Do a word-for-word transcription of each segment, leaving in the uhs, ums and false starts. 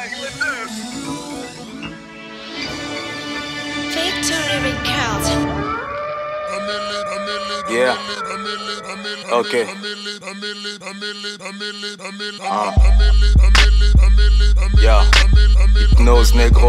Victory Records. Yeah. Okay. Ah. Yeah. Hypnose négro.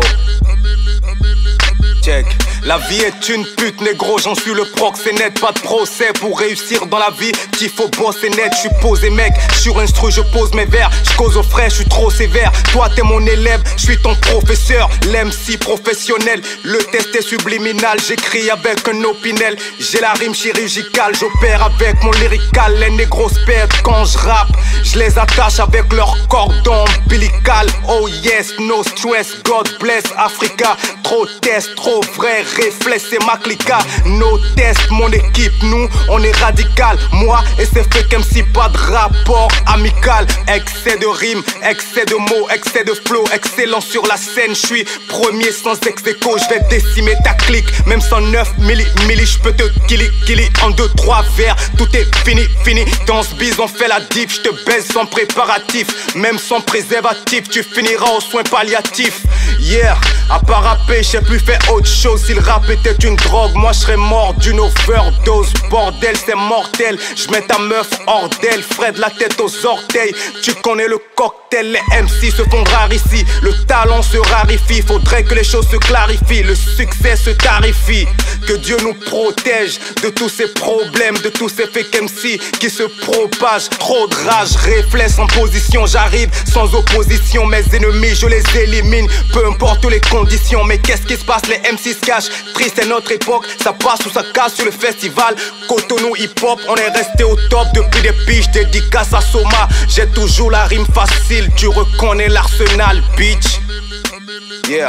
Check. La vie est une pute négro, j'en suis le proc, c'est net, pas de procès. Pour réussir dans la vie, qu'il faut bosser net. Je suis posé mec, sur instru je pose mes vers. Je cause au frais, je suis trop sévère. Toi t'es mon élève, je suis ton professeur. L'M C professionnel, le test est subliminal. J'écris avec un opinel, j'ai la rime chirurgicale. J'opère avec mon lyrical, les négros se perdent quand je rappe. Je les attache avec leur cordon ombilical. Oh yes, no stress, God bless Africa. Trop test, trop vrai, réflexe c'est ma clica. No test, mon équipe, nous on est radical. Moi et c'est fait comme si pas de rapport amical. Excès de rimes, excès de mots, excès de flow, excellent sur la scène. Je suis premier sans ex-écho, je vais décimer ta clique. Même cent neuf milli, milli, je peux te killy, killy en deux, trois vers. Tout est fini, fini. Dans ce bise on fait la diff, je te baise sans préparatif. Même sans préservatif, tu finiras aux soins palliatifs. Yeah, à part rapper, j'ai plus fait autre chose. Si le rap était une drogue, moi je serais mort d'une overdose. Bordel, c'est mortel, je mets ta meuf hors d'elle. Fred la tête aux orteils, tu connais le cocktail. Les M C se font rares ici, le talent se raréfie. Faudrait que les choses se clarifient, le succès se tarifie. Que Dieu nous protège de tous ces problèmes, de tous ces fake M C qui se propagent. Trop de rage, réflexe en position, j'arrive sans opposition. Mes ennemis, je les élimine, peu importe les conditions. Mais qu'est-ce qui se passe, les M C se cachent. Triste est notre époque, ça passe ou ça casse sur le festival Cotonou Hip Hop. On est resté au top depuis des piges, dédicace à Soma. J'ai toujours la rime facile, tu reconnais l'arsenal, bitch. Yeah.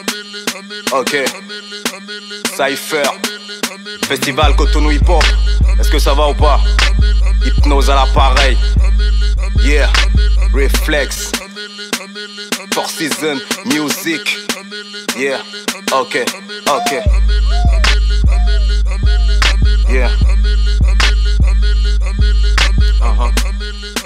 Ok. Cypher. Festival Cotonou Hip Hop. Est-ce que ça va ou pas? Hypnose à l'appareil. Yeah. Reflex. Four Seasons Music. Yeah. Ok. Ok. Yeah. Uh-huh.